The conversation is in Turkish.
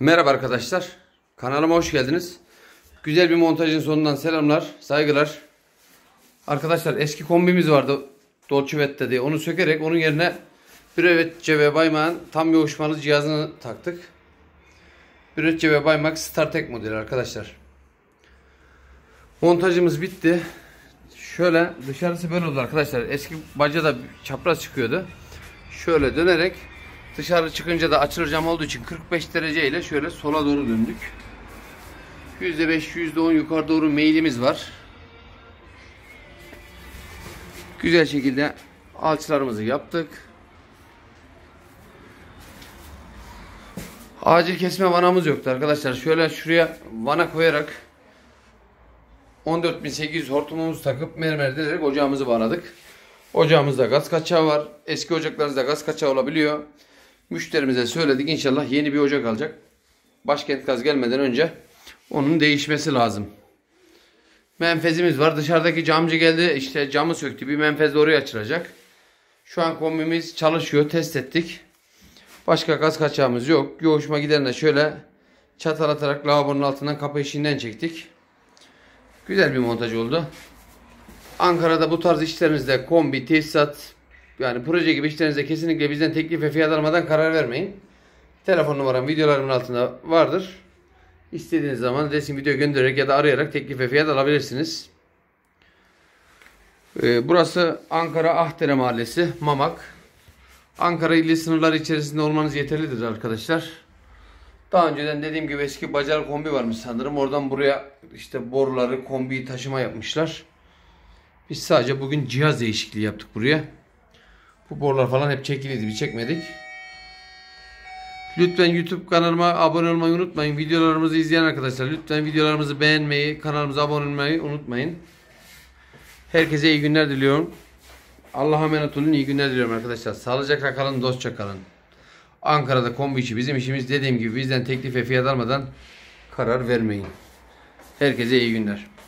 Merhaba arkadaşlar. Kanalıma hoş geldiniz. Güzel bir montajın sonundan selamlar, saygılar. Arkadaşlar eski kombimiz vardı Dolce Vita diye. Onu sökerek onun yerine Brevetçe ve Baymağ'ın tam yoğuşmalı cihazını taktık. Brevetçe ve Baymak StarTech modeli arkadaşlar. Montajımız bitti. Şöyle dışarısı böyle oldu arkadaşlar. Eski baca da çapraz çıkıyordu. Şöyle dönerek dışarı çıkınca da açılır cam olduğu için 45 derece ile şöyle sola doğru döndük. %5, %10 yukarı doğru meylimiz var. Güzel şekilde alçılarımızı yaptık. Acil kesme vanamız yoktu arkadaşlar. Şöyle şuraya vana koyarak 14.800 hortumumuzu takıp mermer delerek ocağımızı bağladık. Ocağımızda gaz kaçağı var. Eski ocaklarınızda gaz kaçağı olabiliyor. Müşterimize söyledik. İnşallah yeni bir ocak alacak. Başkent Gaz gelmeden önce onun değişmesi lazım. Menfezimiz var. Dışarıdaki camcı geldi. İşte camı söktü. Bir menfez de oraya açılacak. Şu an kombimiz çalışıyor. Test ettik. Başka gaz kaçağımız yok. Yoğuşma giderine şöyle çatal atarak lavabonun altından kapı eşiğinden çektik. Güzel bir montaj oldu. Ankara'da bu tarz işlerinizde kombi, tesisat, yani proje gibi işlerinizde kesinlikle bizden teklif ve fiyat almadan karar vermeyin. Telefon numaram videolarımın altında vardır. İstediğiniz zaman resim video göndererek ya da arayarak teklif ve fiyat alabilirsiniz. Burası Ankara Ahdere Mahallesi, Mamak. Ankara ili sınırları içerisinde olmanız yeterlidir arkadaşlar. Daha önceden dediğim gibi eski bacalı kombi varmış sanırım. Oradan buraya işte boruları, kombiyi taşıma yapmışlar. Biz sadece bugün cihaz değişikliği yaptık buraya. Bu borular falan hep çekiliydi, bir çekmedik. Lütfen YouTube kanalıma abone olmayı unutmayın. Videolarımızı izleyen arkadaşlar lütfen videolarımızı beğenmeyi, kanalımıza abone olmayı unutmayın. Herkese iyi günler diliyorum. Allah'a emanet olun, iyi günler diliyorum arkadaşlar. Sağlıcakla kalın, dostça kalın. Ankara'da kombi işi bizim işimiz, dediğim gibi bizden teklif ve fiyat almadan karar vermeyin. Herkese iyi günler.